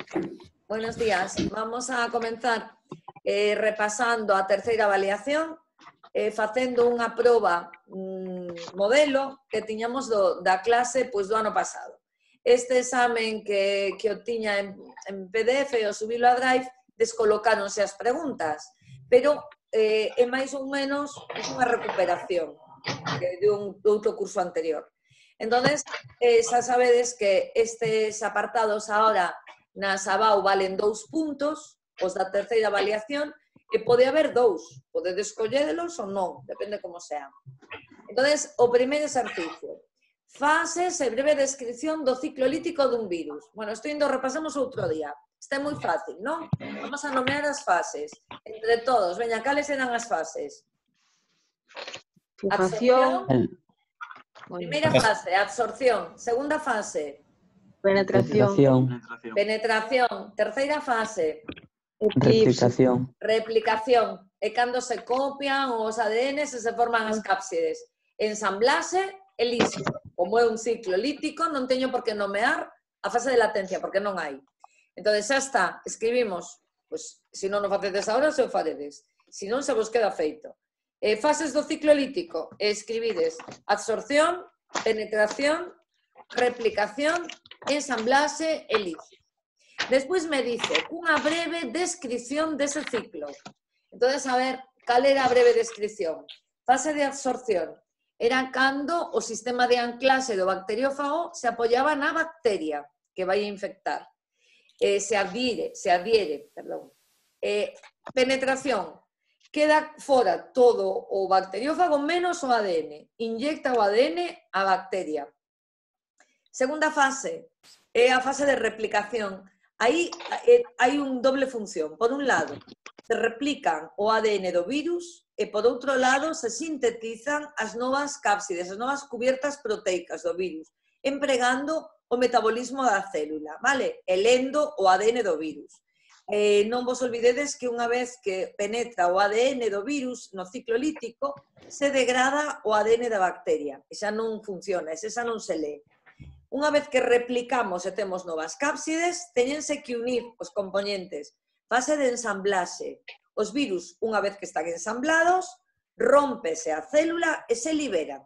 Buenos días. Vamos a comenzar repasando a terceira avaliación, facendo unha proba modelo que tiñamos da clase pois, do ano pasado. Este examen que o tiña en PDF e o subilo a Drive, descolocáronse as preguntas, pero é máis ou menos unha recuperación de outro curso anterior. Entonces, xa sabedes que estes apartados ahora na Sabau valen 2 puntos, os da terceira avaliación, e pode haber 2. Podedes escolledelos ou non, depende como sean. Entonces, o primeiro exercicio. Fases e breve descripción do ciclo lítico dun virus. Bueno, isto indo repasamos outro día. Está moi fácil, non? Vamos a nomear as fases. Entre todos, veña, cales eran as fases? Fugación. Primeira fase, absorción. Segunda fase, Penetración. penetración. Terceira fase, Replicación. replicación. É cando se copian os ADNs e se forman as cápsides. Ensamblase e liso. Como é un ciclo lítico, non teño por que nomear a fase de latencia, porque non hai. Entón, xa está, escribimos, pois, se non o facedes agora, se o faredes. Se non, se vos queda feito. Fases do ciclo lítico, escribides absorción, penetración, replicación, ensamblase e liso. Despois me dice unha breve descripción dese ciclo. Entón, a ver, cal era a breve descripción? Fase de absorción. Era cando o sistema de anclaxe do bacteriófago se apoiaba na bacteria que vai a infectar. Se adhiere. Penetración. Queda fora todo o bacteriófago menos o ADN. Inyecta o ADN á bacteria. Segunda fase é a fase de replicación. Aí hai un doble función. Por un lado, se replican o ADN do virus e por outro lado se sintetizan as novas cápsides, as novas cubiertas proteicas do virus, empregando o metabolismo da célula, vale? E lendo o ADN do virus. Non vos olvidedes que unha vez que penetra o ADN do virus no ciclo lítico, se degrada o ADN da bacteria. Esa non funciona, esa non se lee. Unha vez que replicamos e temos novas cápsides, teñense que unir os componentes. Fase de ensamblaxe. Os virus, unha vez que están ensamblados, rómpese a célula e se liberan.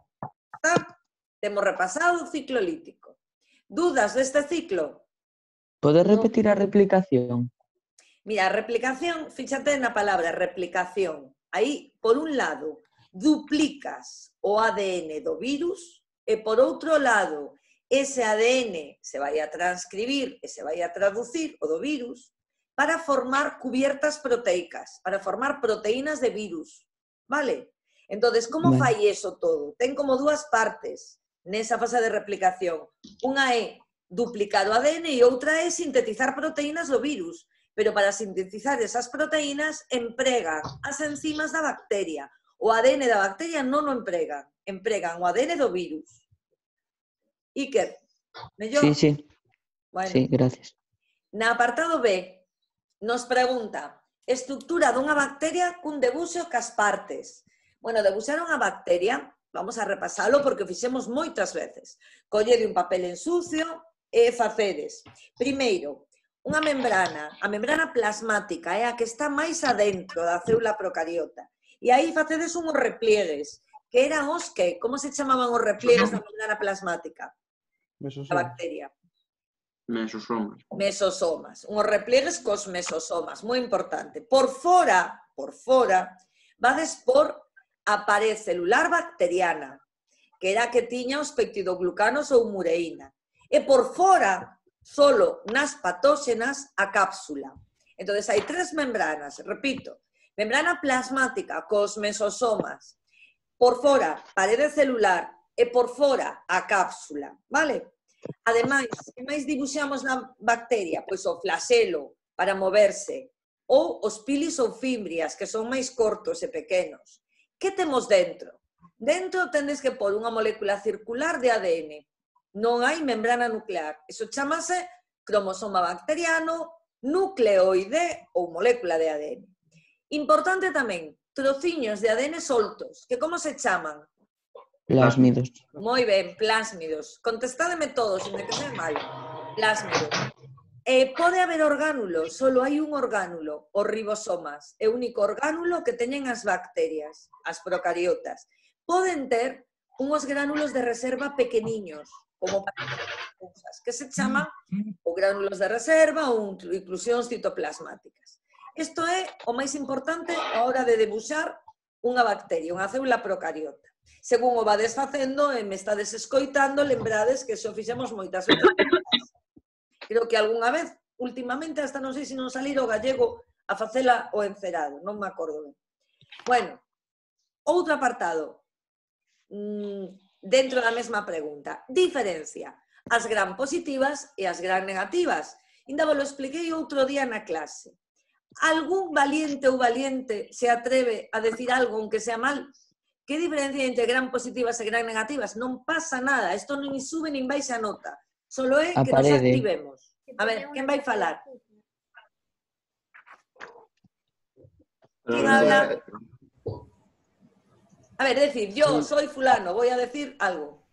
Temos repasado o ciclo lítico. Dudas deste ciclo? Podes repetir a replicación? Mira, a replicación, fíxate na palabra replicación. Aí, por un lado, duplicas o ADN do virus e, por outro lado, ese ADN se vai a transcribir e se vai a traducir o do virus para formar cubiertas proteicas, para formar proteínas de virus, vale? Entonces, como fai eso todo? Ten como dúas partes nesa fase de replicación. Unha é duplicar o ADN e outra é sintetizar proteínas do virus. Pero para sintetizar esas proteínas empregan as enzimas da bacteria. O ADN da bacteria non o empregan. Empregan o ADN do virus. Iker, mellor? Sí. Bueno. Sí, gracias. Na apartado B, nos pregunta estructura dunha bacteria cun debuxo cas partes. Bueno, debuxar unha bacteria, vamos a repasalo porque o fixemos moitas veces. Collede un papel en sucio e facedes. Primeiro, unha membrana, a membrana plasmática é a que está máis adentro da célula procariota. E aí facedes unhos repliegues, que eran os que, como se chamaban os repliegues da membrana plasmática? Da bacteria. Mesosomas. Mesosomas. Unhos repliegues cos mesosomas, moi importante. Por fora, vades por a pared celular bacteriana, que era a que tiña os peptidoglucanos ou mureína. E por fora, solo nas patóxenas a cápsula. Entón, hai 3 membranas, repito, membrana plasmática cos mesosomas, por fora, parede celular, e por fora, a cápsula, vale? Ademais, que máis dibuixamos na bacteria? Pois o flagelo, para moverse, ou os pilis ou fimbrias, que son máis cortos e pequenos. Que temos dentro? Dentro tendes que pôr unha molécula circular de ADN. Non hai membrana nuclear. Iso chamase cromosoma bacteriano, nucleoide ou molécula de ADN. Importante tamén, trociños de ADN soltos, que como se chaman? Plásmidos. Moi ben, plásmidos. Contestádeme todos, sin que sea mal. Plásmidos. Pode haber orgánulos, solo hai un orgánulo, os ribosomas. É o único orgánulo que teñen as bacterias, as procariotas. Poden ter unhos gránulos de reserva pequeniños, como para cousas, que se chaman ou gránulos de reserva ou inclusións citoplasmáticas. Isto é o máis importante a hora de debuxar unha bacteria, unha célula procariota. Según o vades facendo e me estades escoitando, lembrades que xo fixemos moitas veces. Creo que algunha vez, últimamente, hasta non sei se non salir o gallego a facela o encerado, non me acordo ben. Bueno, outro apartado, dentro da mesma pregunta. Diferencia as gran positivas e as gran negativas. Ainda vos lo expliquei outro día na clase. Algún valiente ou valiente se atreve a decir algo, aunque sea mal? Que diferencia entre gran positivas e gran negativas? Non pasa nada, isto non sube nin baixa nota. Solo é que nos activemos. A ver, quen vai falar? ¿Quién habla? A ver, decir, yo soy fulano, voy a decir algo.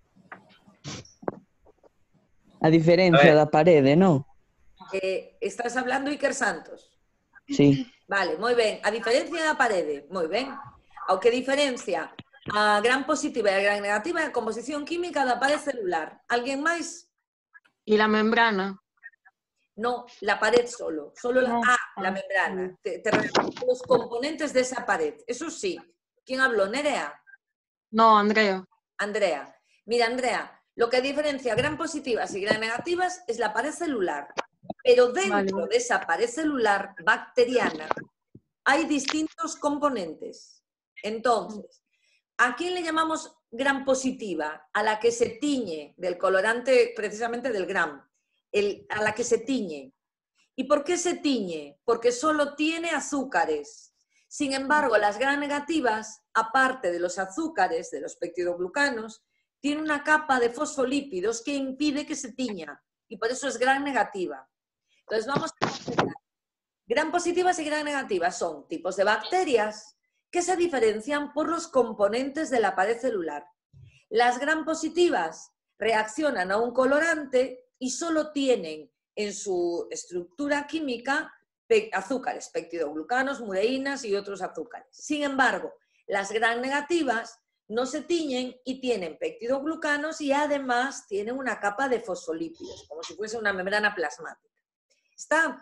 A diferencia da parede, non? Estás hablando Iker Santos. Sí. Vale, moi ben. A diferencia da parede, moi ben. Ao que diferencia a gran positiva e a gran negativa é a composición química da parede celular. Alguén máis? ¿Y la membrana? No, la pared solo la membrana. Te refieres a los componentes de esa pared. Eso sí. ¿Quién habló? ¿Nerea? No, Andrea. Andrea. Mira, Andrea, lo que diferencia gran positivas y gran negativas es la pared celular. Pero dentro de esa pared celular bacteriana hay distintos componentes. Entonces, ¿a quién le llamamos gran positiva? A la que se tiñe del colorante, precisamente del gram. A la que se tiñe. ¿Y por qué se tiñe? Porque solo tiene azúcares. Sin embargo, las gran negativas, aparte de los azúcares, de los peptidoglucanos, tiene una capa de fosfolípidos que impide que se tiña. Y por eso es gran negativa. Entonces vamos a explicar. Gran positivas y gran negativas son tipos de bacterias que se diferencian por los componentes de la pared celular. Las gran positivas reaccionan a un colorante y solo tienen en su estructura química azúcares, peptidoglucanos, mureínas y otros azúcares. Sin embargo, las gran negativas no se tiñen y tienen peptidoglucanos y además tienen una capa de fosfolípidos, como si fuese una membrana plasmática. ¿Está?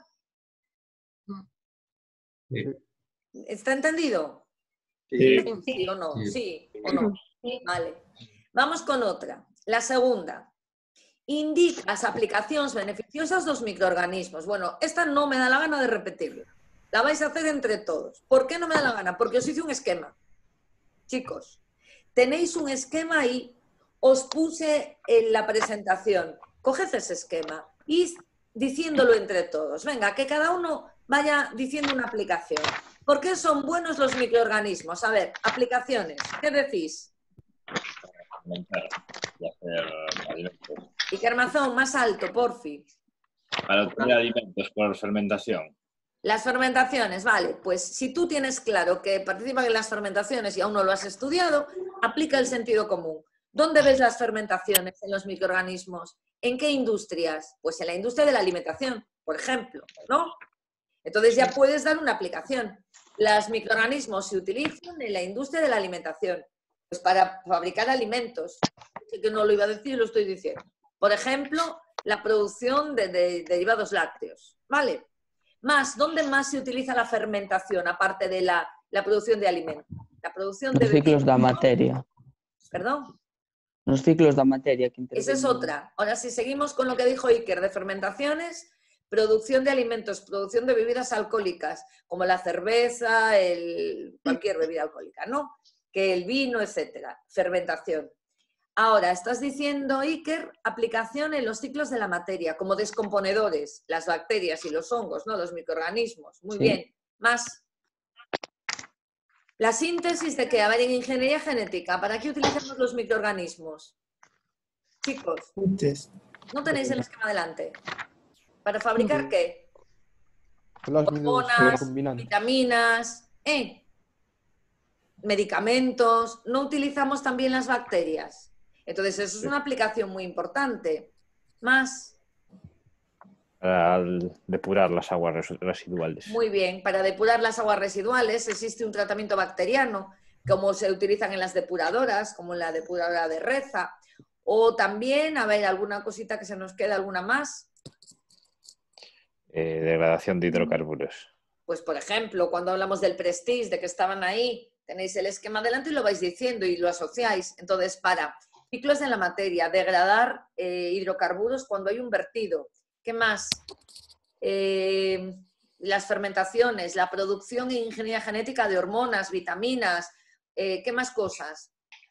Sí. ¿Está entendido? Sí. ¿Sí o no? Sí o no. Vale. Vamos con otra. La segunda. Indica as aplicacións beneficiosas dos microorganismos. Bueno, esta non me dá la gana de repetirla. La vais a hacer entre todos. ¿Por qué no me da la gana? Porque os hice un esquema. Chicos, tenéis un esquema ahí. Os puse en la presentación. Coged ese esquema y diciéndolo entre todos. Venga, que cada uno vaya diciendo una aplicación. ¿Por qué son buenos los microorganismos? A ver, aplicaciones. ¿Qué decís? Y hacer alimentos. Y Carmazón, más alto, porfi. Para obtener alimentos por fermentación. Las fermentaciones, vale. Pues si tú tienes claro que participan en las fermentaciones y aún no lo has estudiado, aplica el sentido común. ¿Dónde ves las fermentaciones en los microorganismos? ¿En qué industrias? Pues en la industria de la alimentación, por ejemplo, ¿no? Entonces ya puedes dar una aplicación. Los microorganismos se utilizan en la industria de la alimentación, pues para fabricar alimentos. Sé que no lo iba a decir, lo estoy diciendo. Por ejemplo, la producción de derivados lácteos, ¿vale? ¿Dónde más se utiliza la fermentación, aparte de la producción de alimentos? La producción de Los ciclos da materia. ¿Perdón? Los ciclos da materia. Que esa es otra. Ahora, si seguimos con lo que dijo Iker de fermentaciones, producción de alimentos, producción de bebidas alcohólicas, como la cerveza, cualquier bebida alcohólica, ¿no? Que el vino, etcétera. Fermentación. Ahora, estás diciendo, Iker, aplicación en los ciclos de la materia, como descomponedores, las bacterias y los hongos, ¿no? Los microorganismos. Muy bien. Más. La síntesis de qué? A ver, en ingeniería genética, ¿para qué utilizamos los microorganismos? Chicos, ¿no tenéis el esquema delante? ¿Para fabricar qué? Hormonas, vitaminas, medicamentos. ¿No utilizamos también las bacterias? Entonces, eso es una aplicación muy importante. Más. Para depurar las aguas residuales. Muy bien, para depurar las aguas residuales existe un tratamiento bacteriano, como se utilizan en las depuradoras, como en la depuradora de Reza, o también, a ver, alguna cosita que se nos quede, alguna más. Degradación de hidrocarburos. Pues, por ejemplo, cuando hablamos del Prestige, de que estaban ahí, tenéis el esquema delante y lo vais diciendo y lo asociáis. Entonces, para ciclos de la materia, degradar hidrocarburos cuando hay un vertido. ¿Qué más? Las fermentaciones, la producción e ingeniería genética de hormonas, vitaminas, ¿qué más cosas?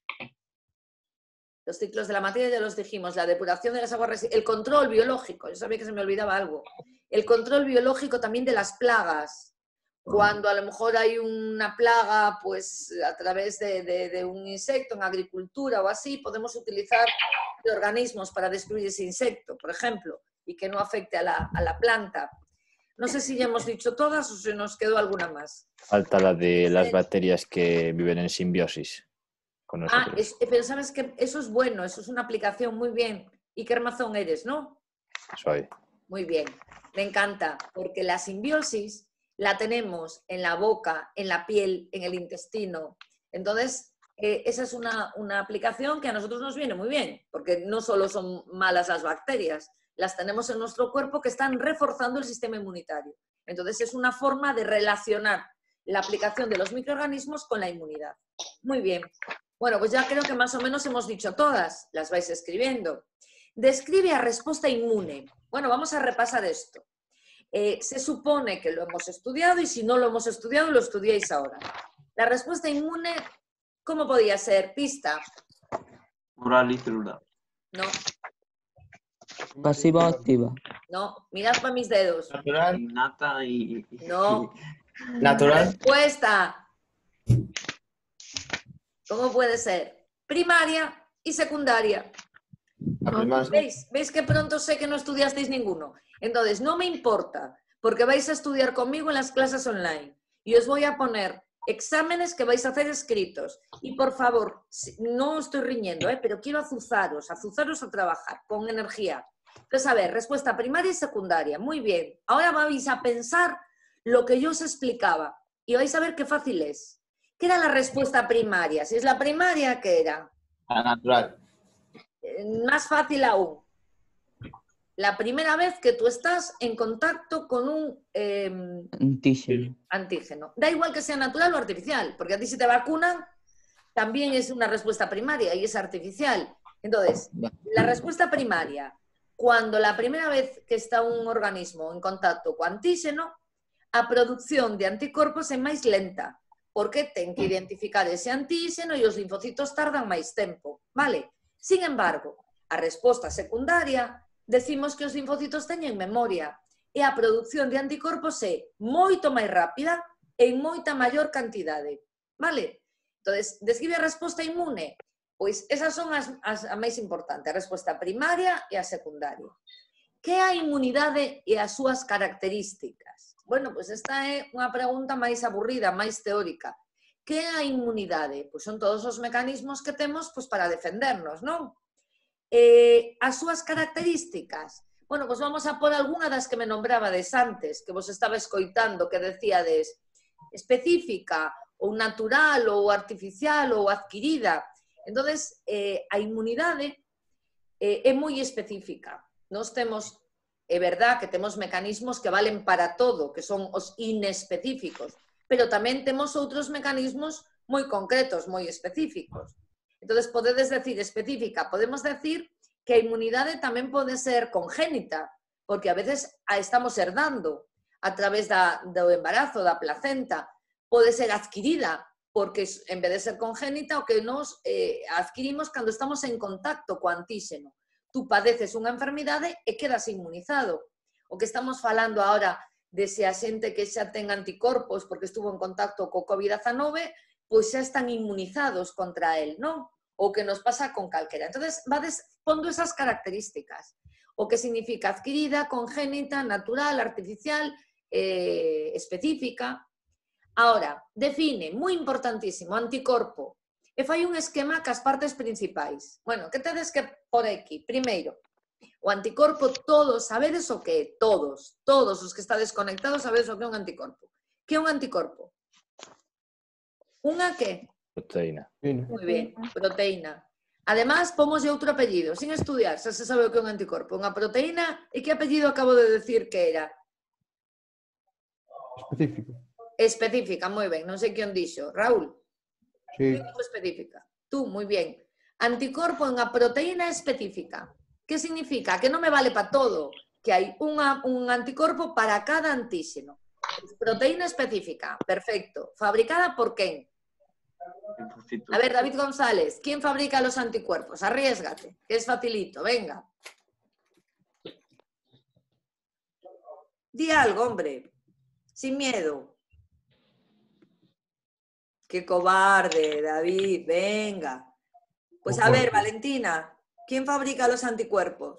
Los ciclos de la materia ya los dijimos, la depuración de las aguas residuales, el control biológico, yo sabía que se me olvidaba algo, el control biológico también de las plagas, cuando a lo mejor hay una plaga, pues a través de un insecto en agricultura o así, podemos utilizar organismos para destruir ese insecto, por ejemplo, y que no afecte a la planta. No sé si ya hemos dicho todas o si nos quedó alguna más. Falta la de las bacterias que viven en simbiosis con nosotros. Pero sabes que eso es bueno, eso es una aplicación muy bien. Y qué armazón eres, ¿no? Soy. Muy bien, me encanta, porque la simbiosis la tenemos en la boca, en la piel, en el intestino. Entonces, esa es una aplicación que a nosotros nos viene muy bien, porque no solo son malas las bacterias, las tenemos en nuestro cuerpo que están reforzando el sistema inmunitario. Entonces, es una forma de relacionar la aplicación de los microorganismos con la inmunidad. Muy bien. Bueno, pues ya creo que más o menos hemos dicho todas, las vais escribiendo. Describe a respuesta inmune. Bueno, vamos a repasar esto. Se supone que lo hemos estudiado y si no lo hemos estudiado, lo estudiáis ahora. La respuesta inmune, ¿cómo podía ser? Pista. Oral y celular. No, Pasiva o activa. no. Mirad para mis dedos. Natural. Innata y... No. Natural. Respuesta. ¿Cómo puede ser? Primaria y secundaria. La primera. ¿Veis que pronto sé que no estudiasteis ninguno? Entonces, no me importa, porque vais a estudiar conmigo en las clases online y os voy a poner exámenes que vais a hacer escritos. Y por favor, no estoy riñendo, pero quiero azuzaros a trabajar con energía. Entonces, a ver, respuesta primaria y secundaria. Muy bien. Ahora vais a pensar lo que yo os explicaba y vais a ver qué fácil es. ¿Qué era la respuesta primaria? Si es la primaria, ¿qué era? La natural. Más fácil aún. La primera vez que tú estás en contacto con un antígeno. Da igual que sea natural o artificial, porque a ti si te vacunan, también es una respuesta primaria y es artificial. Entonces, la respuesta primaria, cuando la primera vez que está un organismo en contacto con antígeno, a producción de anticorpos é máis lenta, porque ten que identificar ese antígeno e os linfocitos tardan máis tempo, vale? Sin embargo, a resposta secundaria, decimos que os linfocitos teñen memoria e a produción de anticorpos é moito máis rápida e en moita maior cantidade, vale? Entón, describe a resposta inmune, pois esas son as máis importantes, a resposta primaria e a secundaria. Que é a inmunidade e as súas características? Bueno, pois esta é unha pregunta máis aburrida, máis teórica. Que é a inmunidade? Pois son todos os mecanismos que temos pois, para defendernos, non? As súas características? Bueno, pois vamos a por algunha das que me nombrabades antes, que vos estaba escoitando, que decíades específica, ou natural, ou artificial, ou adquirida. Entonces, a inmunidade é moi específica. Nós temos, é verdad que temos mecanismos que valen para todo, que son os inespecíficos, pero tamén temos outros mecanismos moi concretos, moi específicos. Entón, podedes decir específica, podemos decir que a inmunidade tamén pode ser congénita, porque a veces a estamos herdando a través do embarazo, da placenta, pode ser adquirida, porque en vez de ser congénita, o que nos adquirimos cando estamos en contacto co antíxeno. Tú padeces unha enfermidade e quedas inmunizado. O que estamos falando agora de se a xente que xa ten anticorpos porque estuvo en contacto co COVID-19, pois xa están inmunizados contra el, non? O que nos pasa con calquera. Entón, vades pondo esas características. O que significa adquirida, congénita, natural, artificial, específica. Ahora, define, moi importantísimo, anticorpo. E fai un esquema cas partes principais. Bueno, que tedes que por aquí? Primeiro, O anticorpo, todos sabedes o que? Todos os que estades conectados sabedes o que é un anticorpo. Que é un anticorpo? Unha que? Proteína. Moi ben, proteína. Además, pomoslle outro apellido, sin estudiar, xa se sabe o que é un anticorpo. Unha proteína, e que apellido acabo de decir que era? Específico. Específica, moi ben, non sei que on dixo. Raúl, Sí. específica. Tú, moi bien. Anticorpo é unha proteína específica. Que significa? Que non me vale para todo, que hai un anticorpo para cada antíxeno. Proteína específica, perfecto. Fabricada por quen? Linfocitos. A ver, David González, ¿quién fabrica los anticuerpos? Arriésgate, que es facilito, venga. Di algo, hombre, sin miedo. Qué cobarde, David, venga. Pues a ver, Valentina, ¿quién fabrica los anticuerpos?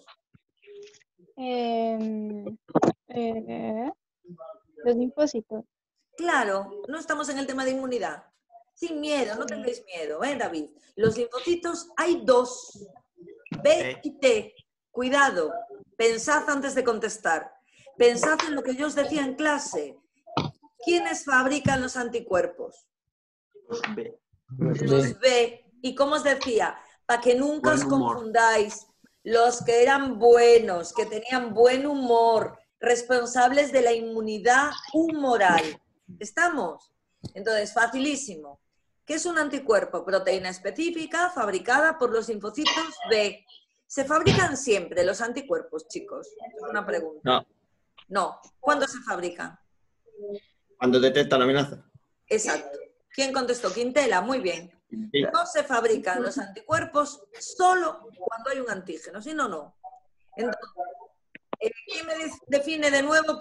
Los linfocitos. Claro, no estamos en el tema de inmunidad. Sin miedo, no tengáis miedo, David? Los linfocitos hay dos, B y T. Cuidado, pensad antes de contestar. Pensad en lo que yo os decía en clase. ¿Quiénes fabrican los anticuerpos? B. Los B. ¿Y cómo os decía? Para que nunca os Buen humor. confundáis. Los que eran buenos, que tenían buen humor, responsables de la inmunidad humoral. ¿Estamos? Entonces, facilísimo. ¿Qué es un anticuerpo? Proteína específica fabricada por los linfocitos B. ¿Se fabrican siempre los anticuerpos, chicos? Es una pregunta. No. No. ¿Cuándo se fabrican? Cuando detecta la amenaza. Exacto. ¿Quién contestó? Quintela, muy bien. Sí. No se fabrican los anticuerpos solo cuando hay un antígeno, si no, no. Entonces, ¿quién me define de nuevo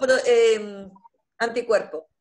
anticuerpo?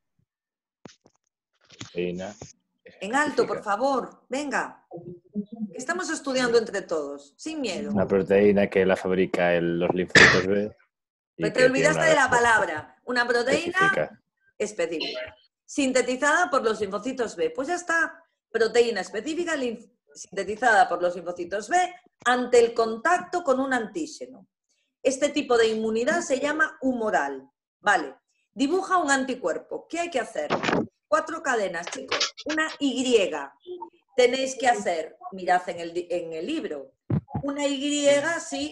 Proteína. En alto, por favor, venga. Estamos estudiando entre todos, sin miedo. Una proteína que la fabrica los linfocitos B. y Pero que te olvidaste tiene de la palabra. Una proteína específica. específica. Sintetizada por los linfocitos B. Pues ya está. Proteína específica sintetizada por los linfocitos B ante el contacto con un antígeno. Este tipo de inmunidad se llama humoral. Vale. Dibuja un anticuerpo. ¿Qué hay que hacer? 4 cadenas, chicos. Una Y. Tenéis que hacer, mirad en el libro, una Y así,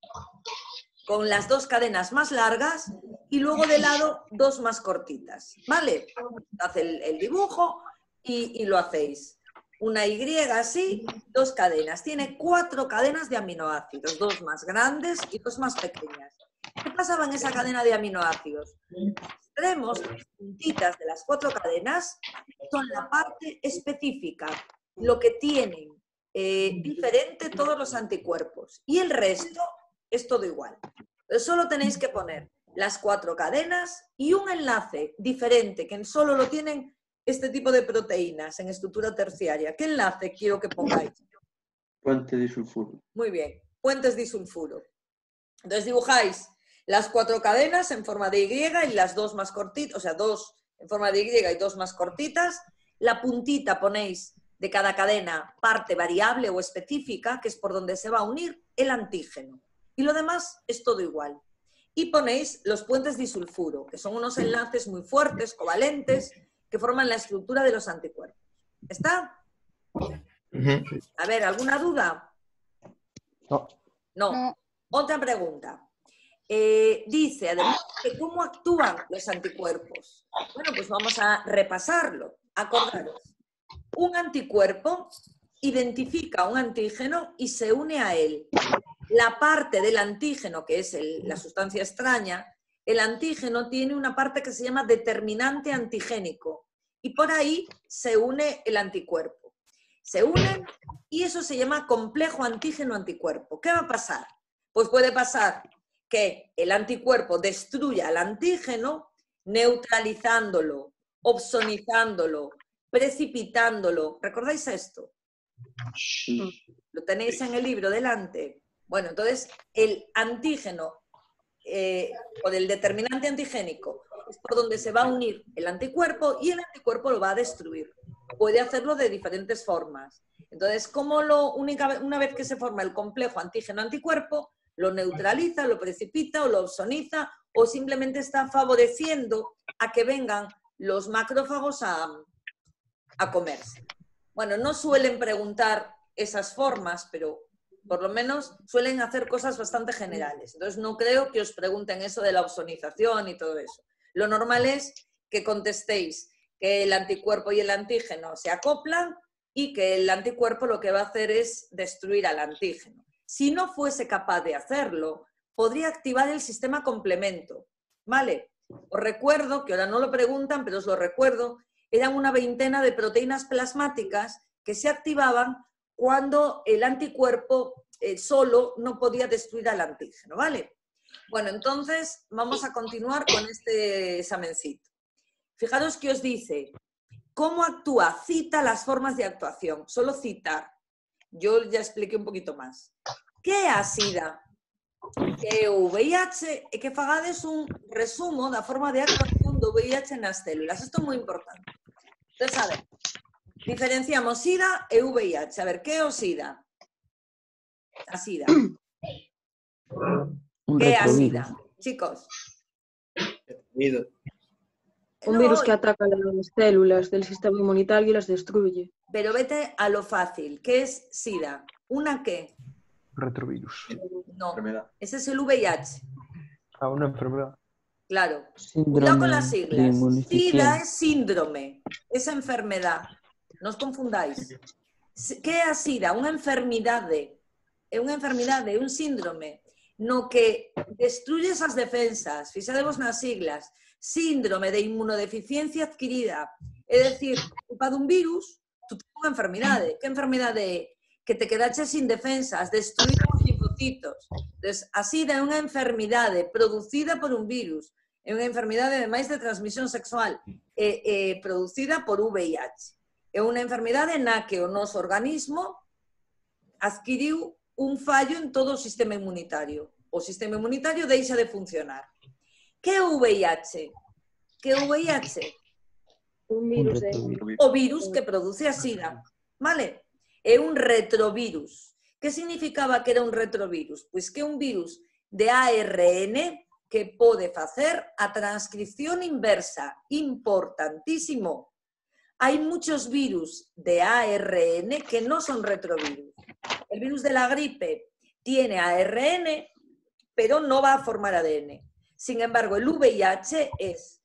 con las 2 cadenas más largas y luego de lado 2 más cortitas. ¿Vale? Haz el dibujo y lo hacéis. Una Y así, 2 cadenas. Tiene 4 cadenas de aminoácidos, 2 más grandes y 2 más pequeñas. ¿Qué pasaba en esa cadena de aminoácidos? Extremos, las puntitas de las 4 cadenas, son la parte específica, lo que tienen diferente todos los anticuerpos. Y el resto es todo igual. Entonces, solo tenéis que poner las 4 cadenas y un enlace diferente, que solo lo tienen este tipo de proteínas en estructura terciaria. ¿Qué enlace quiero que pongáis? Puente disulfuro. Muy bien, puentes disulfuro. Entonces dibujáis las 4 cadenas en forma de Y y las 2 más cortitas, o sea, 2 en forma de Y y 2 más cortitas. La puntita ponéis de cada cadena parte variable o específica, que es por donde se va a unir el antígeno. Y lo demás es todo igual. Y ponéis los puentes disulfuro, que son unos enlaces muy fuertes, covalentes, que forman la estructura de los anticuerpos. ¿Está? A ver, ¿alguna duda? No. No. Otra pregunta. Dice, además, que ¿cómo actúan los anticuerpos? Bueno, pues vamos a repasarlo. Acordaros. Un anticuerpo identifica un antígeno y se une a él. La parte del antígeno, que es la sustancia extraña, el antígeno tiene una parte que se llama determinante antigénico y por ahí se une el anticuerpo. Se unen y eso se llama complejo antígeno-anticuerpo. ¿Qué va a pasar? Pues puede pasar que el anticuerpo destruya al antígeno neutralizándolo, opsonizándolo, precipitándolo. ¿Recordáis esto? Lo tenéis en el libro delante. Bueno, entonces el antígeno por el determinante antigénico es por donde se va a unir el anticuerpo y el anticuerpo lo va a destruir. Puede hacerlo de diferentes formas. Entonces, una vez que se forma el complejo antígeno-anticuerpo, Lo neutraliza, lo precipita o lo ozoniza o simplemente está favoreciendo a que vengan los macrófagos a comerse. Bueno, no suelen preguntar esas formas, pero por lo menos suelen hacer cosas bastante generales. Entonces no creo que os pregunten eso de la ozonización y todo eso. Lo normal es que contestéis que el anticuerpo y el antígeno se acoplan y que el anticuerpo lo que va a hacer es destruir al antígeno. Si no fuese capaz de hacerlo, podría activar el sistema complemento, ¿vale? Os recuerdo, que ahora no lo preguntan, pero os lo recuerdo, eran una veintena de proteínas plasmáticas que se activaban cuando el anticuerpo solo no podía destruir al antígeno, ¿vale? Bueno, entonces vamos a continuar con este examencito. Fijaros que os dice, ¿cómo actúa? Cita las formas de actuación, solo citar. Yo ya expliqué un poquito más. ¿Qué é a SIDA? Que o VIH é que fagades un resumo da forma de actuación do VIH nas células. Isto é moi importante. Entonces, a ver, diferenciamos SIDA e VIH. A ver, que é o SIDA? A SIDA. Un Que é a retrovirus. SIDA? Chicos. Un virus que ataca las células del sistema inmunitario y las destruye. Pero vete a lo fácil. ¿Qué es SIDA? ¿Una qué? Retrovirus. No, Enfermedad. ese es el VIH. Ah, una enfermedad. Claro. Síndrome Cuidado con las de siglas. inmunodeficiencia. SIDA es síndrome, es enfermedad. No os confundáis. ¿Qué es SIDA? Una enfermedad, un síndrome, no que destruye esas defensas. Fixadevos nas siglas. Síndrome de inmunodeficiencia adquirida. Es decir, culpa dun virus, tú tienes unha enfermedade. Que enfermedade é? Que te quedaches sin defensas, destruídos os linfocitos. Entonces, a SIDA é unha enfermedade producida por un virus, é unha enfermedade ademais de transmisión sexual, producida por VIH. É unha enfermedade na que o noso organismo adquiriu un fallo en todo o sistema inmunitario. O sistema inmunitario deixa de funcionar. Que é o VIH? Que é o VIH? Un Un virus de... retrovirus. O virus que produce a SIDA, vale? É un retrovirus. Que significaba que era un retrovirus? Pois que é un virus de ARN que pode facer a transcripción inversa. Importantísimo. Hay muchos virus de ARN que no son retrovirus. El virus de la gripe tiene ARN, pero no va a formar ADN. Sin embargo, el VIH es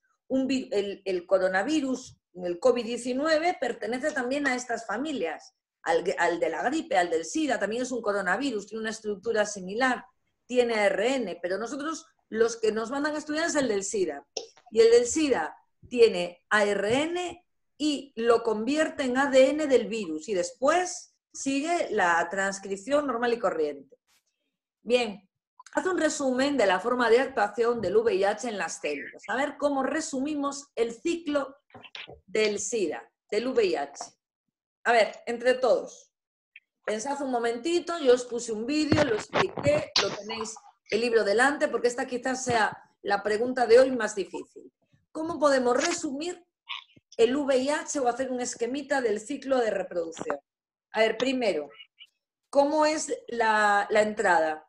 el coronavirus, el COVID-19, pertenece también a estas familias. Al de la gripe, al del SIDA, también es un coronavirus, tiene una estructura similar, tiene ARN, pero nosotros los que nos mandan a estudiar es el del SIDA. Y el del SIDA tiene ARN y lo convierte en ADN del virus y después sigue la transcripción normal y corriente. Bien, hace un resumen de la forma de actuación del VIH en las células. A ver cómo resumimos el ciclo del SIDA, del VIH. A ver, entre todos, pensad un momentito, yo os puse un vídeo, lo expliqué, lo tenéis el libro delante, porque esta quizás sea la pregunta de hoy más difícil. ¿Cómo podemos resumir el VIH o hacer un esquemita del ciclo de reproducción? A ver, primero, ¿cómo es la entrada?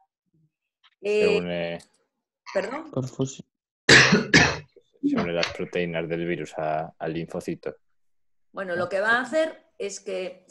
Se une, ¿Perdón? Por fusión. se une las proteínas del virus al linfocito. Bueno, lo que va a hacer es que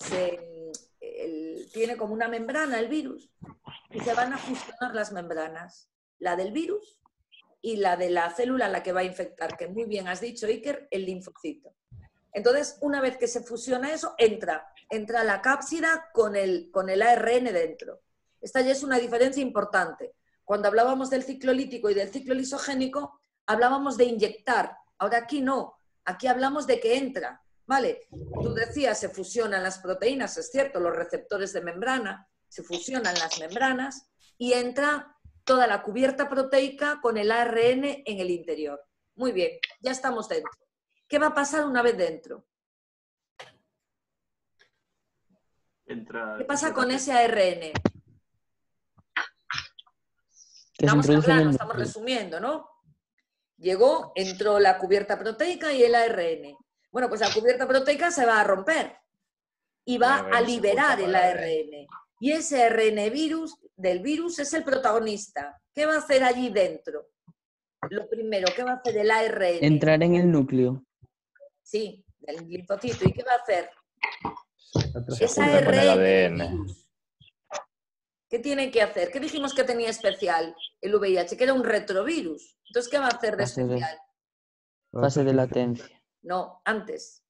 tiene como una membrana el virus y se van a fusionar las membranas, la del virus y la de la célula a la que va a infectar, que muy bien has dicho, Iker, el linfocito. Entonces, una vez que se fusiona eso, entra la cápsida con el ARN dentro. Esta ya es una diferencia importante. Cuando hablábamos del ciclo lítico y del ciclo lisogénico, hablábamos de inyectar. Ahora aquí no, aquí hablamos de que entra. ¿Vale? Tú decías, se fusionan las proteínas, es cierto, los receptores de membrana, se fusionan las membranas y entra toda la cubierta proteica con el ARN en el interior. Muy bien, ya estamos dentro. ¿Qué va a pasar una vez dentro? ¿Qué pasa con ese ARN? Estamos hablando, estamos resumiendo, ¿no? Llegó, entró la cubierta proteica y el ARN. Bueno, pues la cubierta proteica se va a romper y va a liberar el ARN. Y ese ARN virus del virus es el protagonista. ¿Qué va a hacer allí dentro? Lo primero, ¿qué va a hacer el ARN? Entrar en el núcleo. Sí, del linfocito. ¿Y qué va a hacer? Se Esa junta con el ARN del ADN. virus. ¿Qué tiene que hacer? ¿Qué dijimos que tenía especial el VIH? Que era un retrovirus. Entonces, ¿qué va a hacer de Fase de- especial? Fase de latencia. No, antes.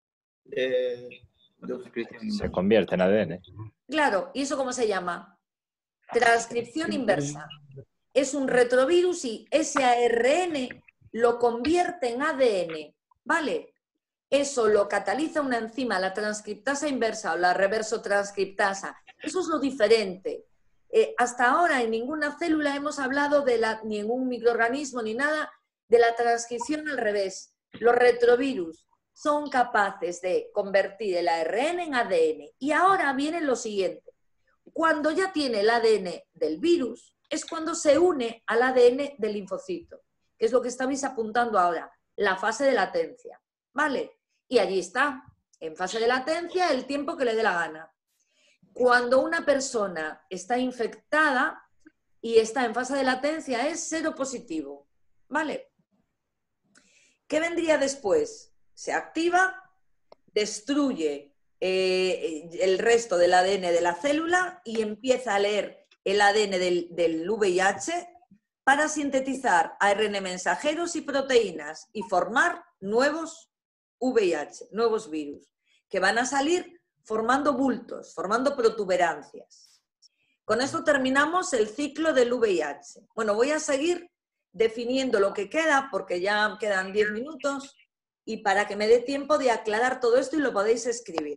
Se convierte en ADN. Claro, ¿y eso cómo se llama? Transcripción inversa. Es un retrovirus y ese ARN lo convierte en ADN, ¿vale? Eso lo cataliza una enzima, la transcriptasa inversa o la reversotranscriptasa. Eso es lo diferente. Hasta ahora en ninguna célula hemos hablado de ningún microorganismo ni nada de la transcripción al revés. Los retrovirus son capaces de convertir el ARN en ADN. Y ahora viene lo siguiente. Cuando ya tiene el ADN del virus, es cuando se une al ADN del linfocito, que es lo que estabais apuntando ahora, la fase de latencia, ¿vale? Y allí está, en fase de latencia, el tiempo que le dé la gana. Cuando una persona está infectada y está en fase de latencia, es seropositivo, ¿vale? ¿Qué vendría después? Se activa, destruye el resto del ADN de la célula y empieza a leer el ADN del VIH para sintetizar ARN mensajeros y proteínas y formar nuevos VIH, nuevos virus, que van a salir formando bultos, formando protuberancias. Con esto terminamos el ciclo del VIH. Bueno, voy a seguir definiendo lo que queda, porque ya quedan 10 minutos, y para que me dé tiempo de aclarar todo esto y lo podéis escribir.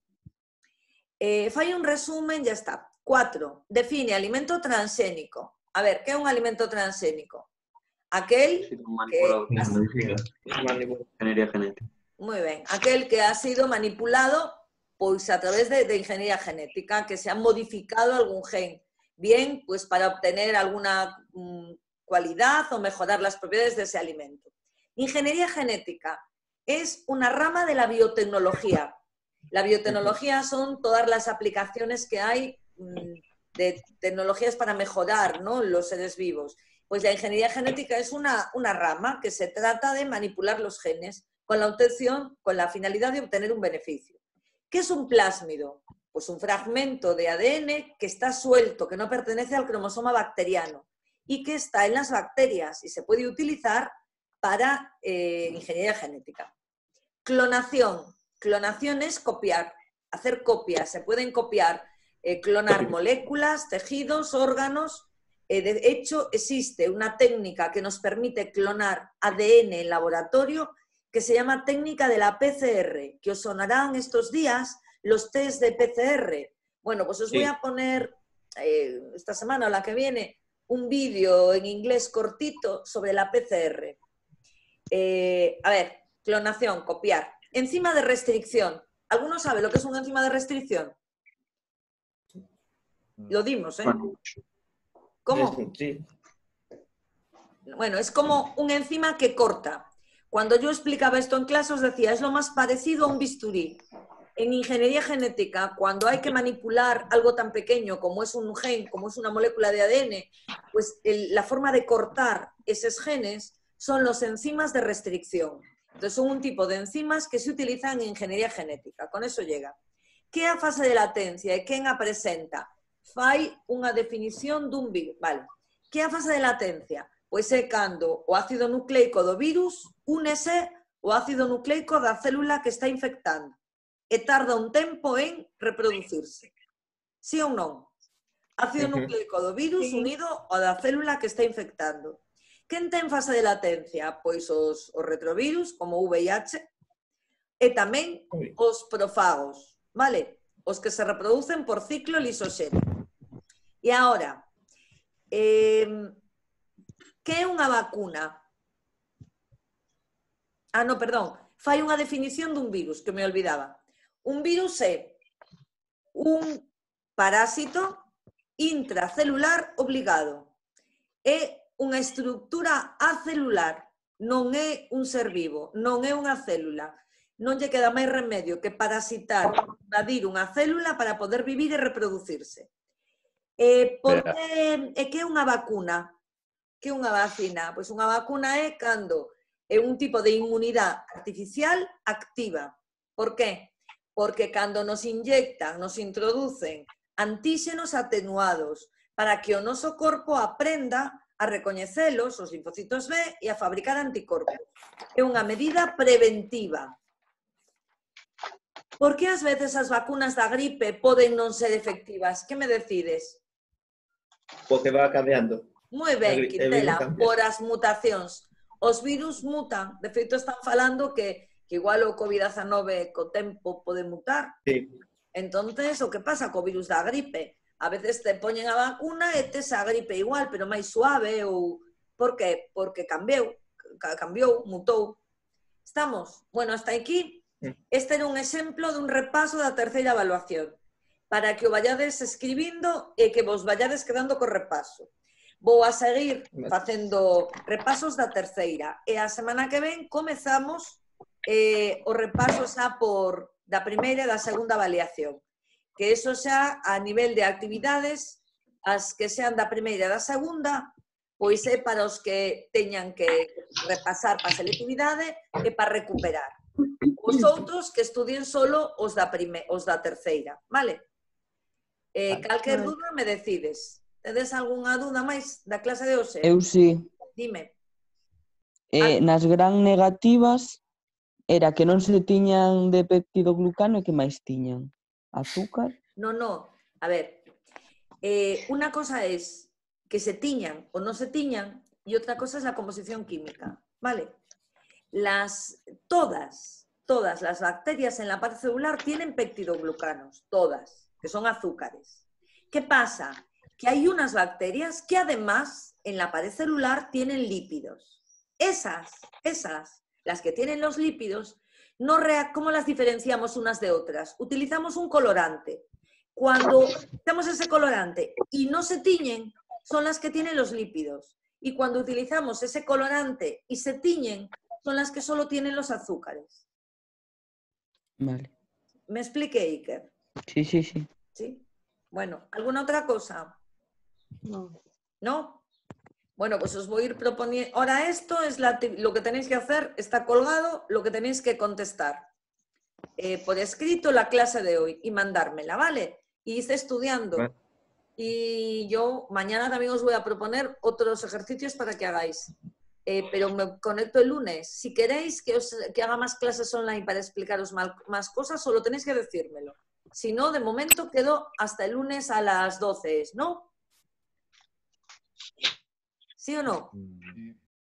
Falla un resumen, ya está. 4. Define alimento transgénico. A ver, ¿qué es un alimento transgénico? Aquel que... Ingeniería genética. Muy bien. Aquel que ha sido manipulado pues, a través de ingeniería genética, que se ha modificado algún gen. Bien, pues para obtener alguna cualidad o mejorar las propiedades de ese alimento. Ingeniería genética es una rama de la biotecnología. La biotecnología son todas las aplicaciones que hay de tecnologías para mejorar, ¿no?, los seres vivos. Pues la ingeniería genética es una rama que se trata de manipular los genes con la obtención, con la finalidad de obtener un beneficio. ¿Qué es un plásmido? Pues un fragmento de ADN que está suelto, que no pertenece al cromosoma bacteriano y que está en las bacterias y se puede utilizar para ingeniería genética. Clonación. Clonación es copiar, hacer copias. Se pueden copiar, clonar moléculas, tejidos, órganos. De hecho, existe una técnica que nos permite clonar ADN en laboratorio que se llama técnica de la PCR, que os sonarán estos días los test de PCR. Bueno, pues os voy a poner esta semana o la que viene un vídeo en inglés cortito sobre la PCR. A ver, clonación, copiar. Enzima de restricción. ¿Alguno sabe lo que es una enzima de restricción? Lo dimos, ¿eh? ¿Cómo? Sí. Bueno, es como un enzima que corta. Cuando yo explicaba esto en clase os decía, es lo más parecido a un bisturí. En ingeniería genética, cuando hay que manipular algo tan pequeño como es un gen, como es una molécula de ADN, pues la forma de cortar esos genes son los enzimas de restricción. Entonces son un tipo de enzimas que se utilizan en ingeniería genética. Con eso llega. ¿Qué é a fase de latencia? E quen a presenta? Fai unha definición dun virus. Vale. Que é a fase de latencia? Pois é cando o ácido nucleico do virus únese ao ácido nucleico da célula que está infectando e tarda un tempo en reproducirse. Sí ou non? Ácido nucleico do virus unido ao da célula que está infectando. Quen ten fase de latencia? Pois os retrovirus, como o VIH, e tamén os profagos, vale? Os que se reproducen por ciclo lisoxénico. E agora, que é unha vacuna? Ah, no, perdón. Fai unha definición dun virus, que me olvidaba. Un virus é un parásito intracelular obligado. É unha estructura acelular, non é un ser vivo, non é unha célula. Non lle queda máis remedio que parasitar, invadir unha célula para poder vivir e reproducirse. Por que é unha vacuna? Que é unha vacina? Pois unha vacuna é cando é un tipo de inmunidade artificial activa. Por qué? Porque cando nos inyectan, nos introducen antíxenos atenuados para que o noso corpo aprenda a recoñecelos, os linfocitos B, e a fabricar anticorpos. É unha medida preventiva. Por que ás veces as vacunas da gripe poden non ser efectivas? Que me decides? Porque va cambiando. Moi ben, Quintela, cambia. por as mutacións. Os virus mutan. De feito, están falando que igual o COVID-19 co tempo pode mutar. Sí. Entonces, o que pasa co virus da gripe? A veces te poñen a vacuna e tes a gripe igual, pero máis suave ou... Por qué? Porque cambiou, mutou. Estamos? Bueno, hasta aquí. Este era un exemplo dun repaso da terceira evaluación, para que o vayades escribindo e que vos vayades quedando co repaso. Vou a seguir facendo repasos da terceira e a semana que ven comezamos o repaso xa da primeira e da segunda avaliación, que eso xa a nivel de actividades, as que sean da primeira e da segunda, pois é para os que teñan que repasar para a selectividade e para recuperar. Os outros que estudien solo os da terceira, vale? Calquer dúda me decides. Tedes algunha dúda máis da clase de hoxe? Eu sí. Dime. Nas gran negativas era que non se tiñan de peptidoglucano e que máis tiñan? Azúcar? No. A ver, una cosa es que se tiñan o no se tiñan y otra cosa es la composición química, ¿vale? Todas las bacterias en la pared celular tienen peptidoglucanos, todas, que son azúcares. ¿Qué pasa? Que hay unas bacterias que además en la pared celular tienen lípidos. Esas, las que tienen los lípidos, ¿cómo las diferenciamos unas de otras? Utilizamos un colorante. Cuando utilizamos ese colorante y no se tiñen, son las que tienen los lípidos. Y cuando utilizamos ese colorante y se tiñen, son las que solo tienen los azúcares. Vale. ¿Me expliqué, Iker? Sí. ¿Sí? Bueno, ¿alguna otra cosa? No. ¿No? Bueno, pues os voy a ir proponiendo... Ahora esto es lo que tenéis que hacer, está colgado, lo que tenéis que contestar. Por escrito la clase de hoy y mandármela, ¿vale? Y hice estudiando. Vale. Y yo mañana también os voy a proponer otros ejercicios para que hagáis. Pero me conecto el lunes. Si queréis que haga más clases online para explicaros más cosas, solo tenéis que decírmelo. Si no, de momento quedo hasta el lunes a las 12, ¿no? ¿Sí o no?